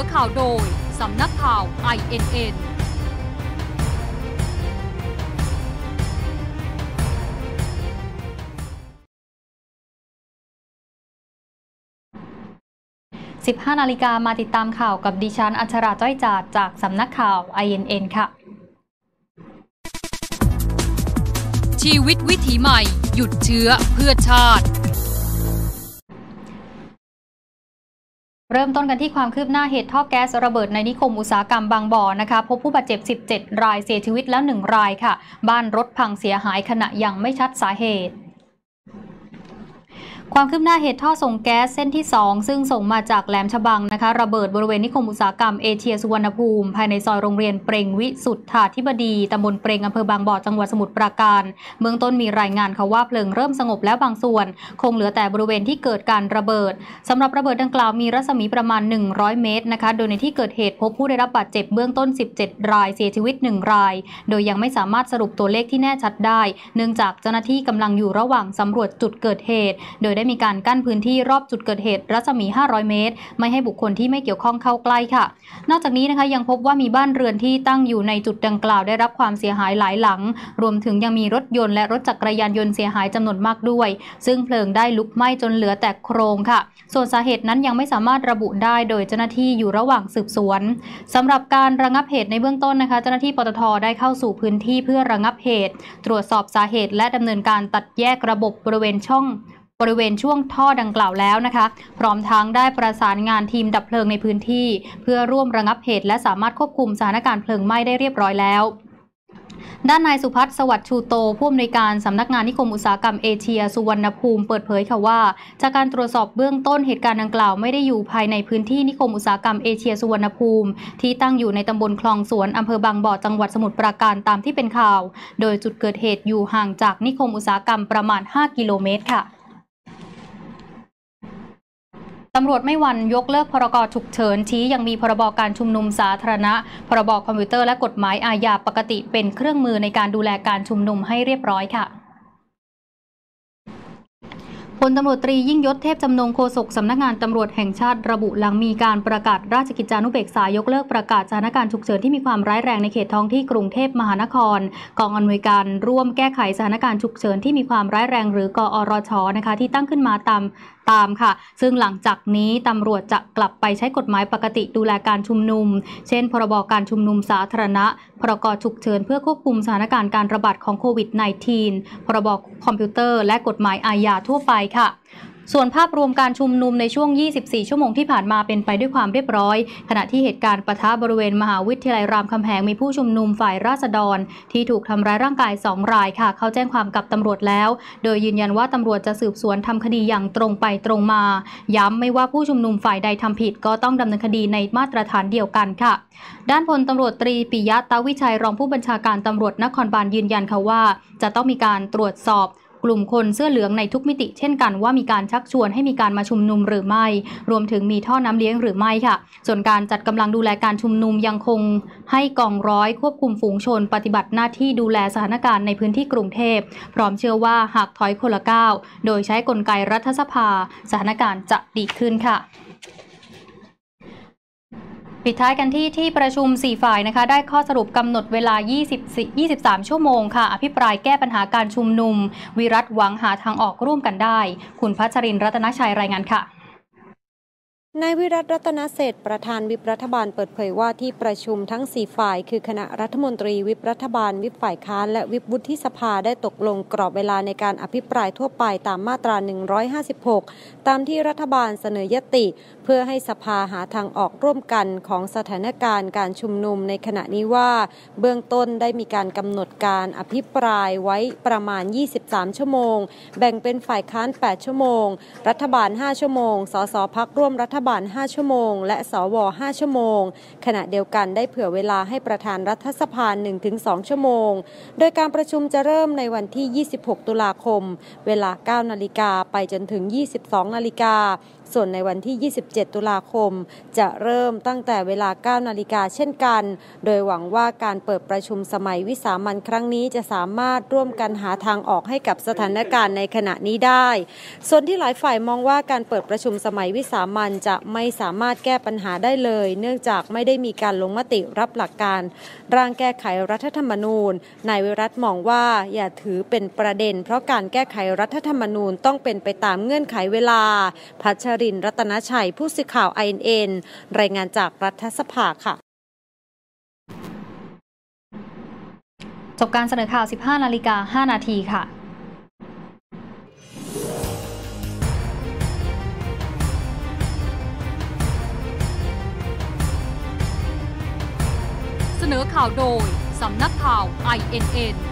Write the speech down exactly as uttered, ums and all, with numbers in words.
อข่าวโดยสำนักข่าว ไอ เอ็น เอ็นสิบห้านาฬิกามาติดตามข่าวกับดิฉันอัชราจ้อยจาดจากสำนักข่าว ไอ เอ็น เอ็น ค่ะชีวิตวิถีใหม่หยุดเชื้อเพื่อชาติเริ่มต้นกันที่ความคืบหน้าเหตุท่อแก๊สระเบิดในนิคมอุตสาหกรรมบางบ่อนะคะพบผู้บาดเจ็บสิบเจ็ดรายเสียชีวิตแล้วหนึ่งรายค่ะบ้านรถพังเสียหายขณะยังไม่ชัดสาเหตุความคืบหน้าเหตุท่อส่งแก๊สเส้นที่สองซึ่งส่งมาจากแหลมฉบังนะคะระเบิดบริเวณนิคมอุตสาหกรรมเอเชียสุวรรณภูมิภายในซอยโรงเรียนเปรงวิสุทธาธิบดีตำบลเปรงอำเภอบางบ่อจังหวัดสมุทรปราการเบื้องต้นมีรายงานค่ะว่าเพลิงเริ่มสงบแล้วบางส่วนคงเหลือแต่บริเวณที่เกิดการระเบิดสำหรับระเบิดดังกล่าวมีรัศมีประมาณหนึ่งร้อยเมตรนะคะโดยในที่เกิดเหตุพบผู้ได้รับบาดเจ็บเบื้องต้นสิบเจ็ดรายเสียชีวิตหนึ่งรายโดยยังไม่สามารถสรุปตัวเลขที่แน่ชัดได้เนื่องจากเจ้าหน้าที่กำลังอยู่ระหว่างสำรวจจุดเกิดเหตุโดยได้มีการกั้นพื้นที่รอบจุดเกิดเหตุรัศมีห้าร้อยเมตรไม่ให้บุคคลที่ไม่เกี่ยวข้องเข้าใกล้ค่ะนอกจากนี้นะคะยังพบว่ามีบ้านเรือนที่ตั้งอยู่ในจุดดังกล่าวได้รับความเสียหายหลายหลังรวมถึงยังมีรถยนต์และรถจักรยานยนต์เสียหายจำนวนมากด้วยซึ่งเพลิงได้ลุกไหม้จนเหลือแต่โครงค่ะส่วนสาเหตุนั้นยังไม่สามารถระบุได้โดยเจ้าหน้าที่อยู่ระหว่างสืบสวนสำหรับการระงับเหตุในเบื้องต้นนะคะเจ้าหน้าที่ปตท.ได้เข้าสู่พื้นที่เพื่อระงับเหตุตรวจสอบสาเหตุและดำเนินการตัดแยกระบบบริเวณช่องบริเวณช่วงท่อดังกล่าวแล้วนะคะพร้อมทั้งได้ประสานงานทีมดับเพลิงในพื้นที่เพื่อร่วมระงับเหตุและสามารถควบคุมสถานการณ์เพลิงไหม้ได้เรียบร้อยแล้วด้านนายสุพัฒน์สวัสดิ์ชูโตผู้อำนวยการสำนักงานนิคมอุตสาหกรรมเอเชียสุวรรณภูมิเปิดเผยค่ะว่าจากการตรวจสอบเบื้องต้นเหตุการณ์ดังกล่าวไม่ได้อยู่ภายในพื้นที่นิคมอุตสาหกรรมเอเชียสุวรรณภูมิที่ตั้งอยู่ในตำบลคลองสวนอำเภอบางบ่อจังหวัดสมุทรปราการตามที่เป็นข่าวโดยจุดเกิดเหตุอยู่ห่างจากนิคมอุตสาหกรรมประมาณห้ากิโลเมตรค่ะตำรวจไม่หวั่นยกเลิกพรกฉุกเฉินชี้ยังมีพรบการชุมนุมสาธารณะพรบคอมพิวเตอร์และกฎหมายอาญาปกติเป็นเครื่องมือในการดูแลการชุมนุมให้เรียบร้อยค่ะพลตำรวจตรียิ่งยศเทพจำนงโฆษกสำนักงานตำรวจแห่งชาติระบุหลังมีการประกาศราชกิจจานุเบกษายกเลิกประกาศสถานการณ์ฉุกเฉินที่มีความร้ายแรงในเขตท้องที่กรุงเทพมหานครกองอำนวยการร่วมแก้ไขสถานการณ์ฉุกเฉินที่มีความร้ายแรงหรือกอรช.นะคะที่ตั้งขึ้นมาตามตามค่ะซึ่งหลังจากนี้ตำรวจจะกลับไปใช้กฎหมายปกติดูแลการชุมนุมเช่นพรบการชุมนุมสาธารณะพรกฉุกเฉินเพื่อควบคุมสถานการณ์การระบาดของโควิด สิบเก้า พรบคอมพิวเตอร์และกฎหมายอาญาทั่วไปค่ะส่วนภาพรวมการชุมนุมในช่วงยี่สิบสี่ชั่วโมงที่ผ่านมาเป็นไปด้วยความเรียบร้อยขณะที่เหตุการณ์ปะทะบริเวณมหาวิทยาลัยรามคำแหงมีผู้ชุมนุมฝ่ายราษฎรที่ถูกทำร้ายร่างกายสองรายค่ะเข้าแจ้งความกับตำรวจแล้วโดยยืนยันว่าตำรวจจะสืบสวนทำคดีอย่างตรงไปตรงมาย้ำไม่ว่าผู้ชุมนุมฝ่ายใดทำผิดก็ต้องดำเนินคดีในมาตรฐานเดียวกันค่ะด้านพลตำรวจตรีปิยะตาวิชัยรองผู้บัญชาการตำรวจนครบาลยืนยันค่ะว่าจะต้องมีการตรวจสอบกลุ่มคนเสื้อเหลืองในทุกมิติเช่นกันว่ามีการชักชวนให้มีการมาชุมนุมหรือไม่รวมถึงมีท่อน้ำเลี้ยงหรือไม่ค่ะส่วนการจัดกำลังดูแลการชุมนุมยังคงให้กองร้อยควบคุมฝูงชนปฏิบัติหน้าที่ดูแลสถานการณ์ในพื้นที่กรุงเทพพร้อมเชื่อว่าหากถอยคนละก้าวโดยใช้กลไกรัฐสภาสถานการณ์จะดีขึ้นค่ะปิดท้ายกันที่ที่ประชุมสี่ฝ่ายนะคะได้ข้อสรุปกำหนดเวลายี่สิบ ยี่สิบสามชั่วโมงค่ะอภิปรายแก้ปัญหาการชุมนุมวิรัติหวังหาทางออกร่วมกันได้คุณพัชรินทร์รัตนชัยรายงานค่ะนายวิรัติรัตนเศรษฐ์ประธานวิปรัฐบาลเปิดเผยว่าที่ประชุมทั้งสี่ฝ่ายคือคณะรัฐมนตรีวิปรัฐบาลวิปฝ่ายค้านและวิปวุฒิสภาได้ตกลงกรอบเวลาในการอภิปรายทั่วไปตามมาตราหนึ่งร้อยห้าสิบหกตามที่รัฐบาลเสนอยติเพื่อให้สภาหาทางออกร่วมกันของสถานการณ์การชุมนุมในขณะนี้ว่าเบื้องต้นได้มีการกำหนดการอภิปรายไว้ประมาณยี่สิบสามชั่วโมงแบ่งเป็นฝ่ายค้านแปดชั่วโมงรัฐบาลห้าชั่วโมงสสพรรคร่วมรัฐบาลห้าชั่วโมงและสวห้าชั่วโมงขณะเดียวกันได้เผื่อเวลาให้ประธานรัฐสภา หนึ่งถึงสอง ชั่วโมงโดยการประชุมจะเริ่มในวันที่ยี่สิบหกตุลาคมเวลา เก้านาฬิกาไปจนถึง ยี่สิบสองนาฬิกาส่วนในวันที่ ยี่สิบเจ็ด ตุลาคมจะเริ่มตั้งแต่เวลา เก้า นาฬิกาเช่นกันโดยหวังว่าการเปิดประชุมสมัยวิสามัญครั้งนี้จะสามารถร่วมกันหาทางออกให้กับสถานการณ์ในขณะนี้ได้ส่วนที่หลายฝ่ายมองว่าการเปิดประชุมสมัยวิสามัญจะไม่สามารถแก้ปัญหาได้เลยเนื่องจากไม่ได้มีการลงมติรับหลักการร่างแก้ไขรัฐธรรมนูญนายวิรัตมองว่าอย่าถือเป็นประเด็นเพราะการแก้ไขรัฐธรรมนูญต้องเป็นไปตามเงื่อนไขเวลาพัชรินทร์รัตนชัยผู้สื่อข่าว ไอ เอ็น เอ็น รายงานจากรัฐสภาค่ะจบการเสนอข่าว สิบห้า นาฬิกา ห้า นาทีค่ะเสนอข่าวโดยสำนักข่าว ไอ เอ็น เอ็น